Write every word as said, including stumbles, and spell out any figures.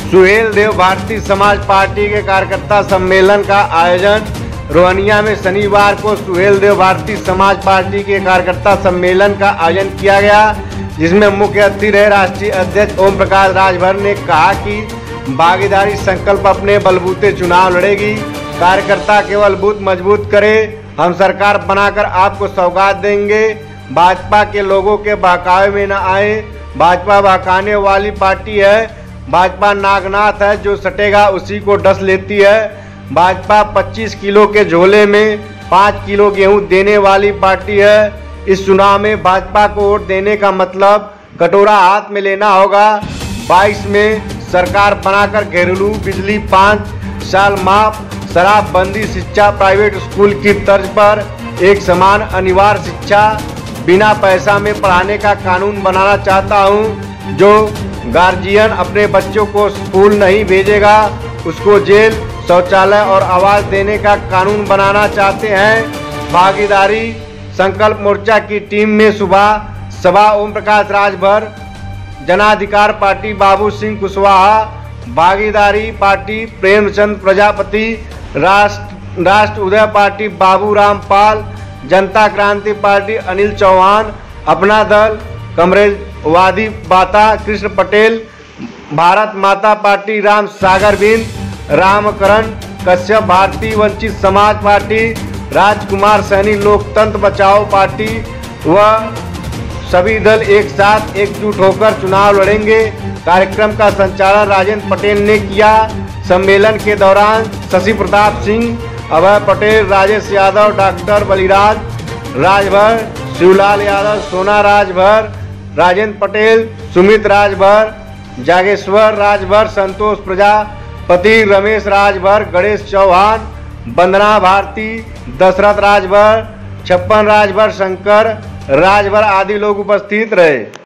Suheldev Bharatiya Samaj party के कार्यकर्ता सम्मेलन का आयोजन रोहनिया में शनिवार को सुहेलदेव भारतीय समाज पार्टी के कार्यकर्ता सम्मेलन का आयोजन किया गया, जिसमें मुख्य अतिथि रहे राष्ट्रीय अध्यक्ष ओम प्रकाश राजभर ने कहा कि भागीदारी संकल्प अपने बलबूते चुनाव लड़ेगी। कार्यकर्ता केवल बूथ मजबूत करे, हम सरकार बनाकर आपको सौगात देंगे। भाजपा के लोगों के बहकावे में न आए। भाजपा बहकाने वाली पार्टी है। भाजपा नागनाथ है, जो सटेगा उसी को डस लेती है। भाजपा पच्चीस किलो के झोले में पाँच किलो गेहूं देने वाली पार्टी है। इस चुनाव में भाजपा को वोट देने का मतलब कटोरा हाथ में लेना होगा। बाईस में सरकार बनाकर घरेलू बिजली पाँच साल माफ, शराबबंदी, शिक्षा प्राइवेट स्कूल की तर्ज पर एक समान अनिवार्य शिक्षा, बिना पैसा में पढ़ाने का कानून बनाना चाहता हूं। जो गार्जियन अपने बच्चों को स्कूल नहीं भेजेगा उसको जेल, शौचालय और आवास देने का कानून बनाना चाहते हैं। भागीदारी संकल्प मोर्चा की टीम में सुबह सभा ओम प्रकाश राजभर, जनाधिकार पार्टी बाबू सिंह कुशवाहा, भागीदारी पार्टी प्रेमचंद प्रजापति, राष्ट्र राष्ट्र उदय पार्टी बाबू रामपाल, जनता क्रांति पार्टी अनिल चौहान, अपना दल कमरेजवादी बाता कृष्ण पटेल, भारत माता पार्टी राम सागर बिंद, रामकरण कश्यप, भारतीय वंचित समाज पार्टी, राजकुमार सैनी लोकतंत्र बचाओ पार्टी व सभी दल एक साथ एकजुट होकर चुनाव लड़ेंगे। कार्यक्रम का संचालन राजेंद्र पटेल ने किया। सम्मेलन के दौरान शशि प्रताप सिंह, अभय पटेल, राजेश यादव, डॉक्टर बलिराज राजभर, शिवलाल यादव, सोना राजभर, राजेंद्र पटेल, सुमित राजभर, जागेश्वर राजभर, संतोष प्रजापति, रमेश राजभर, गणेश चौहान, वंदना भारती, दशरथ राजभर, छप्पन राजभर, शंकर राजभर आदि लोग उपस्थित रहे।